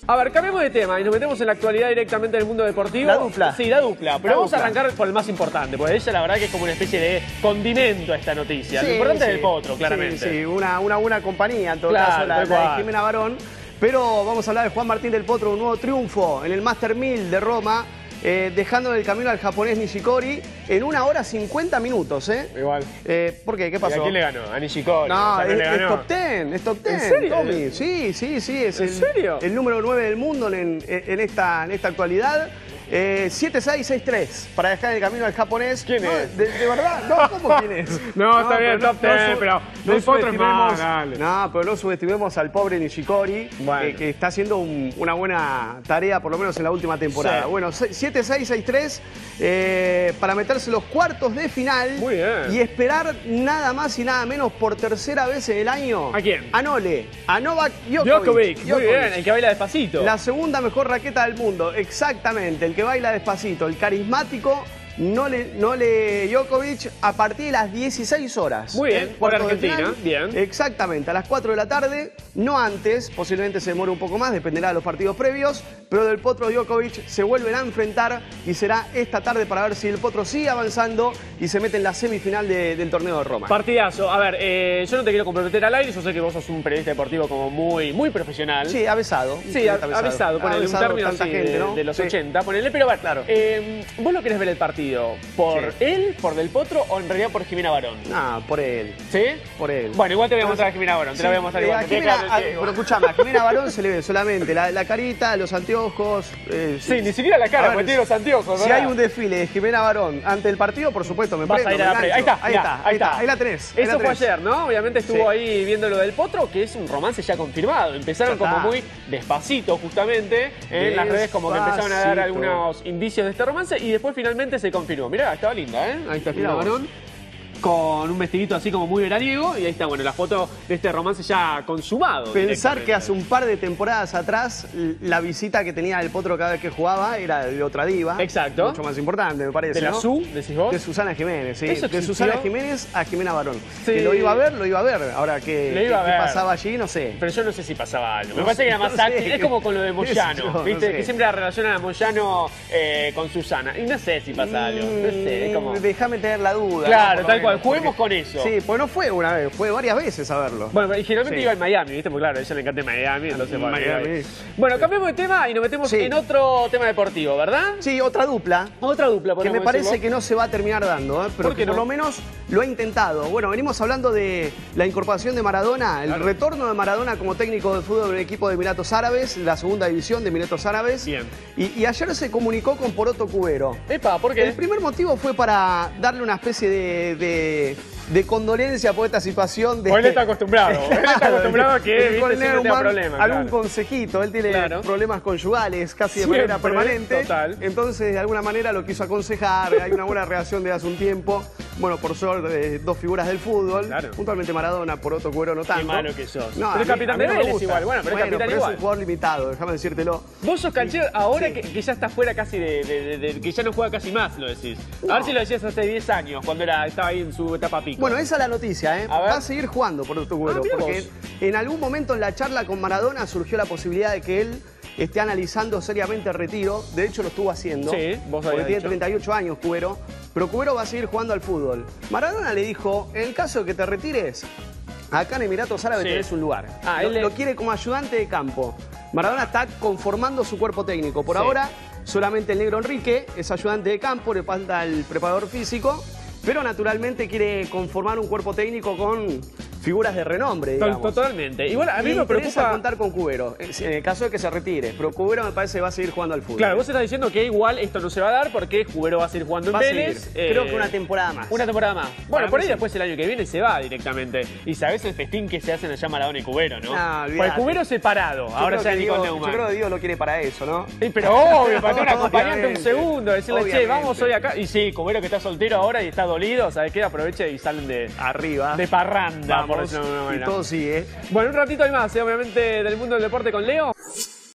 A ver, cambiemos de tema y nos metemos en la actualidad directamente del mundo deportivo. La dupla. Sí, la dupla. Pero vamos a dupla. arrancar por el más importante, porque ella la verdad que es como una especie de condimento a esta noticia. Lo importante es el potro, claramente. Sí, una buena compañía, en todo Claro, caso, la tal cual. de Jimena Barón. Pero vamos a hablar de Juan Martín del Potro, un nuevo triunfo en el Master 1000 de Roma, dejando en el camino al japonés Nishikori en 1 hora 50 minutos. Igual. ¿Por qué? ¿Qué ¿Y pasó? a quién le ganó? A Nishikori. No, O sea, le es ganó. top 10, es top 10. ¿En serio? Tommy. Sí, es ¿En serio? el número 9 del mundo en esta actualidad. 7-6-6-3 para dejar en el camino al japonés. ¿Quién No, es? ¿De verdad? No, ¿cómo quién es? No, está bien, top 10, pero del Potro es más, subestimemos- dale. No, pero no subestimemos al pobre Nishikori, Bueno. que está haciendo una buena tarea, por lo menos en la última temporada. Sí. Bueno, 7-6-6-3 para meterse en los cuartos de final. Muy bien. Y esperar nada más y nada menos por tercera vez en el año. ¿A quién? A Novak Djokovic. Muy bien, el que baila despacito. La segunda mejor raqueta del mundo, exactamente, el que baila despacito, el carismático Nole Djokovic a partir de las 16 horas. Muy bien, por Cuartos de Argentina, final. bien. Exactamente, a las 4 de la tarde, no antes, posiblemente se demore un poco más, dependerá de los partidos previos, pero del Potro Djokovic se vuelven a enfrentar y será esta tarde para ver si el Potro sigue avanzando y se mete en la semifinal del torneo de Roma. Partidazo. A ver, yo no te quiero comprometer al aire, yo sé que vos sos un periodista deportivo como muy profesional. Sí, avesado. Sí, avisado, ponele un término tanta así gente, ¿no? de los Sí. 80, ponele. Pero a ver, Claro. ¿vos lo querés ver el partido por Sí. él, por Del Potro o en realidad por Jimena Barón? Ah, por él. ¿Sí? Por él. Bueno, igual te voy a mostrar a Jimena Barón, te la voy a mostrar igual. A que quede Jimena, claro el ciego. pero escuchame, a Jimena Barón se le ve solamente la carita, los anteojos. Sí, ni siquiera la cara, A ver, porque tiene los anteojos, Si ¿verdad? hay un desfile de Jimena Barón ante el partido, por supuesto, me Vas prendo, a ir a me la pre- engancho. Ahí está. Ahí la tenés. ahí la Eso fue tenés. ayer, ¿no? Obviamente estuvo Sí. ahí viendo lo del Potro, que es un romance ya confirmado. Empezaron Ya está. como muy despacito, justamente. En las redes como que empezaron a dar Despacito. algunos indicios de este romance y después finalmente se confirmó. Mirá, estaba linda, ¿eh? Ahí está Jimena Mirá vos. Barón. Con un vestidito así como muy veraniego. Y ahí está, bueno, la foto de este romance ya consumado. Pensar que directamente. hace un par de temporadas atrás la visita que tenía el Potro cada vez que jugaba era de otra diva. Exacto. Mucho más importante, me parece. De la ¿no? Su, decís vos. De Susana Jiménez, sí. ¿Eso De existió? Susana Jiménez a Jimena Barón. Sí. Que lo iba a ver. Ahora que Lo iba a qué ver. pasaba allí, no sé. Pero yo no sé si pasaba algo. Me No parece sé, que era más no sé. acting. Es como con lo de Moyano, No ¿viste? sé. Que siempre la relacionan a Moyano con Susana. Y no sé si pasa algo. No sé, es como... Déjame tener la duda. Claro, ¿no? Por lo tal cual. menos, Juguemos porque- con eso. Sí, pues no fue una vez, fue varias veces a verlo. Bueno, y generalmente Sí. iba en Miami, ¿viste? Porque claro, a ella le encanta Miami, entonces bueno, Miami. iba ahí. Bueno, cambiemos de tema y nos metemos Sí. en otro tema deportivo, ¿verdad? Sí, otra dupla. Otra dupla, Que me podemos parece decirlo. que no se va a terminar dando, pero ¿Por qué que por no? lo menos lo ha intentado. Bueno, venimos hablando de la incorporación de Maradona, el Claro. retorno de Maradona como técnico de fútbol del equipo de Emiratos Árabes, la segunda división de Emiratos Árabes. Bien. Y ayer se comunicó con Poroto Cubero. Epa, ¿por qué? El primer motivo fue para darle una especie de condolencia por esta situación. Él está acostumbrado. Él está acostumbrado a que, viste, poner siempre te da problemas. algún claro. consejito. Él tiene Claro. problemas conyugales casi de Siempre, manera permanente. total. Entonces, de alguna manera lo quiso aconsejar. Hay una buena reacción de hace un tiempo. Bueno, por suerte, dos figuras del fútbol. Claro. Puntualmente Maradona, por otro Cubero no tanto. Qué malo que sos. No, Pero es a capitán mí de no me Vélez gusta. igual. Bueno, pero es capitán pero igual. es un jugador limitado, déjame decírtelo. Vos sos canchero ahora Sí. que ya estás fuera casi de que ya no juega casi más, lo decís. No. A ver si lo decías hace 10 años, cuando estaba ahí en su etapa pico. Bueno, esa es la noticia, ¿eh? A ver. Va a seguir jugando por otro Cubero, mirá porque vos. en algún momento en la charla con Maradona surgió la posibilidad de que él esté analizando seriamente el retiro. De hecho, lo estuvo haciendo. Sí, vos porque habías tiene dicho. 38 años, Cubero. Pero Cubero va a seguir jugando al fútbol. Maradona le dijo, en el caso de que te retires, acá en Emiratos Árabes Sí. tenés un lugar. Ah, lo, él le- lo quiere como ayudante de campo. Maradona está conformando su cuerpo técnico. Por Sí. ahora, solamente el negro Enrique es ayudante de campo, le falta el preparador físico. Pero naturalmente quiere conformar un cuerpo técnico con figuras de renombre, digamos. Totalmente. Igual a mí Y me interesa preocupa... contar con Cubero, en el caso de que se retire. Pero Cubero me parece que va a seguir jugando al fútbol. Claro, vos estás diciendo que igual esto no se va a dar porque Cubero va a seguir jugando en Va a Vélez. seguir. Creo que una temporada más. Una temporada más. Bueno, Para por mí ahí sí. después el año que viene se va directamente. Y sabés el festín que se hacen allá Maradona y Cubero, ¿no? No, olvidate. Pues Cubero separado, Yo ahora creo ya que Nicole Diego- Neumann. Yo creo que Dios lo quiere para eso, ¿no? Sí, pero obvio, para tener un acompañante un Obviamente. segundo, decirle, che, Obviamente. vamos hoy acá. Y sí, Cubero que está soltero ahora y está dolido, ¿sabes qué? Aproveche y salen de Arriba. parranda, por Vamos, decirlo de alguna y manera. todo sigue. Bueno, un ratito hay más, obviamente, del mundo del deporte con Leo.